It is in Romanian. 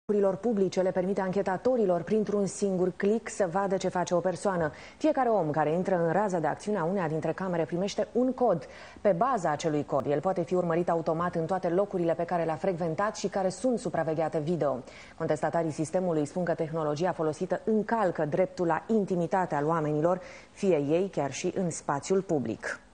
Publice le permite anchetatorilor printr-un singur click să vadă ce face o persoană. Fiecare om care intră în raza de acțiune a uneia dintre camere primește un cod. Pe baza acelui cod, el poate fi urmărit automat în toate locurile pe care le-a frecventat și care sunt supravegheate video. Contestatarii sistemului spun că tehnologia folosită încalcă dreptul la intimitate al oamenilor, fie ei chiar și în spațiul public.